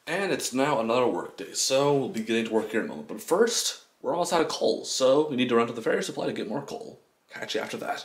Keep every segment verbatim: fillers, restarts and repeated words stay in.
And it's now another work day, so we'll be getting to work here in a moment. But first, we're almost out of coal, so we need to run to the ferry supply to get more coal. Catch you after that.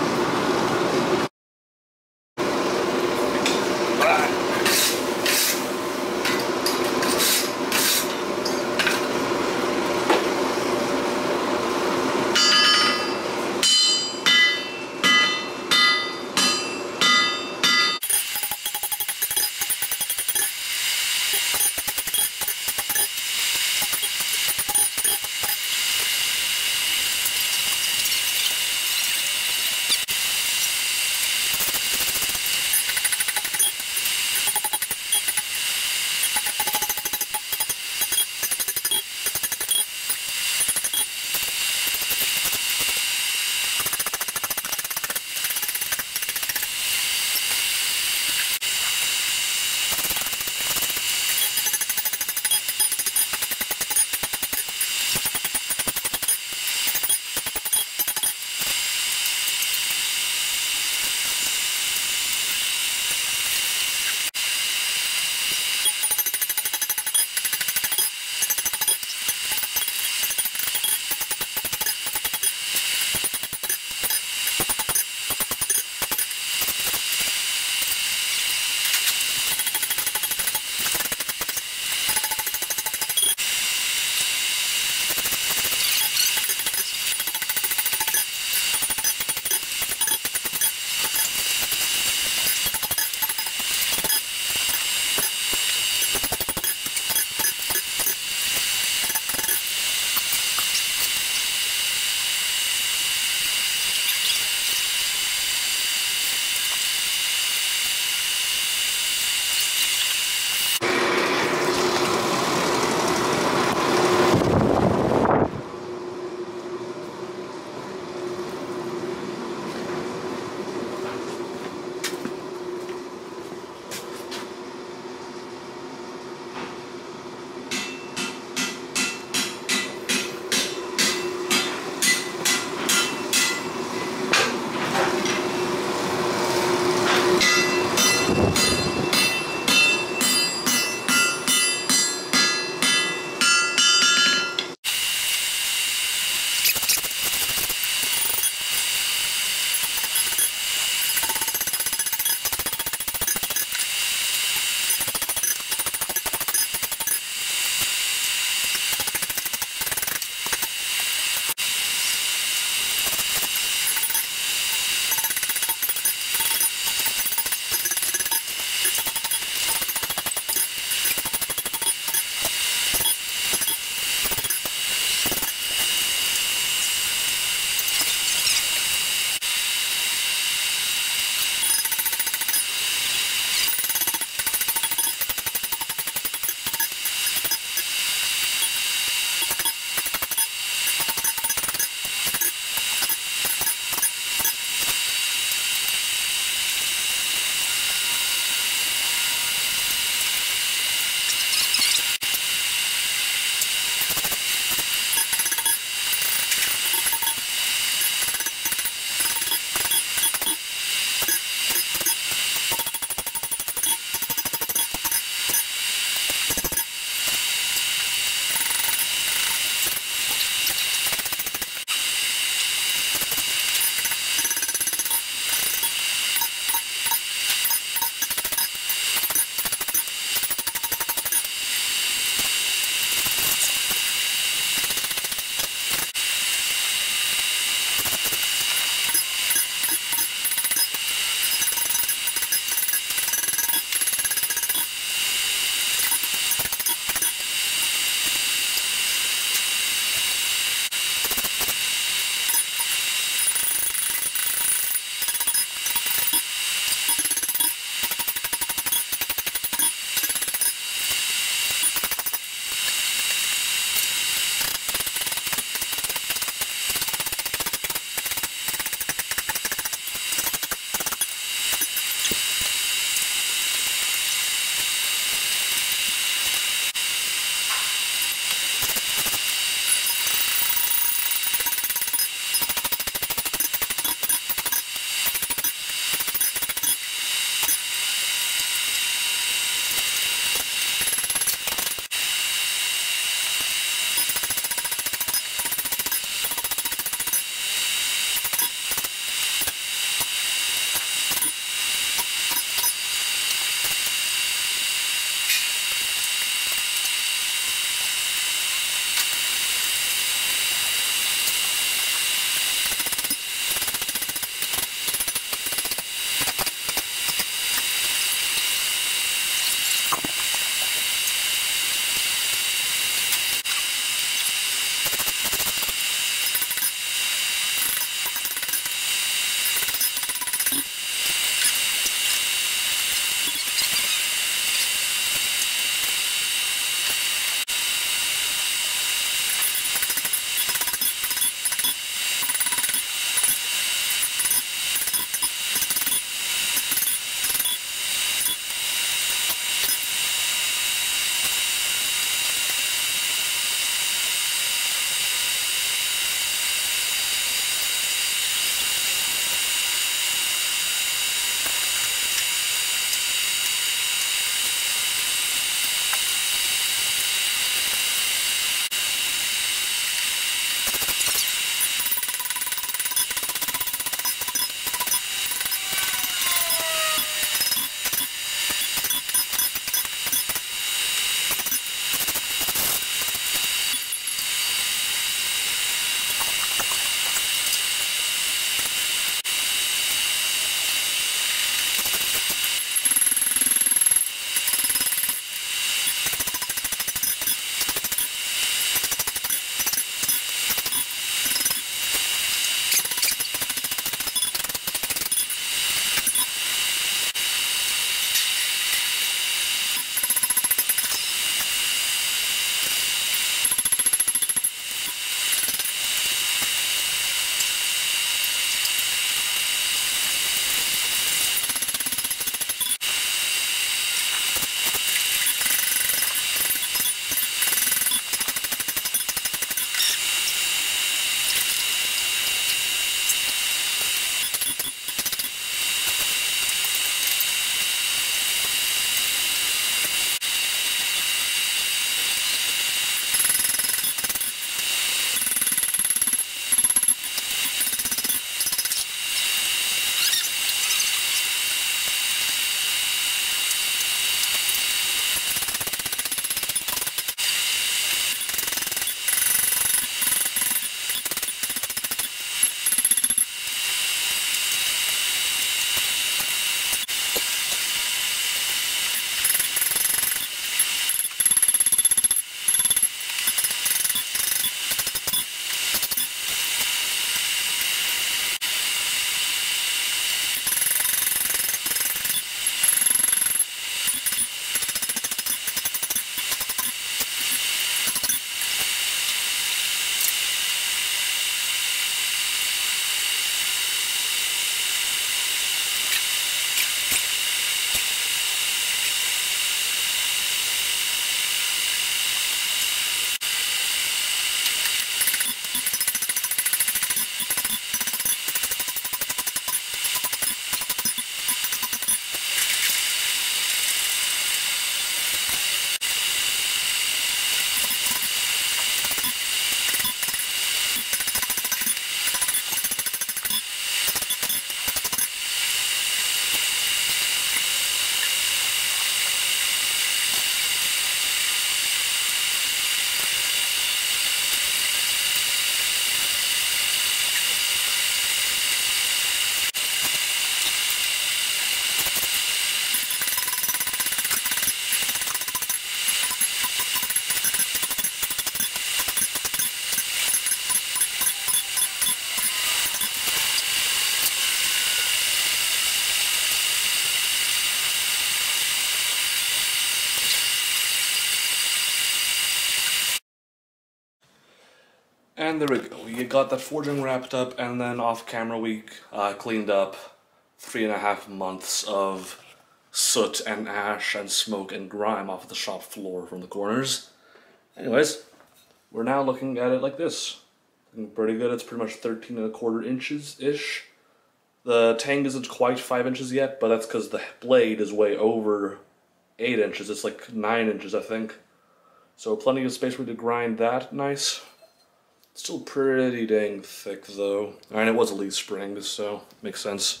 And there we go. We got that forging wrapped up, and then off camera we uh, cleaned up three and a half months of soot and ash and smoke and grime off of the shop floor from the corners. Anyways, we're now looking at it like this. Looking pretty good. It's pretty much thirteen and a quarter inches-ish. The tang isn't quite five inches yet, but that's because the blade is way over eight inches. It's like nine inches, I think. So plenty of space for me to grind that nice. Still pretty dang thick though. And it was a leaf spring, so makes sense.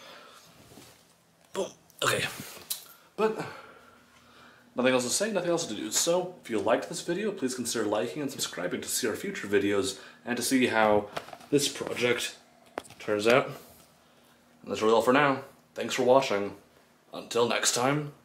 Boom. Okay. But nothing else to say, nothing else to do. So if you liked this video, please consider liking and subscribing to see our future videos and to see how this project turns out. And that's really all for now. Thanks for watching. Until next time.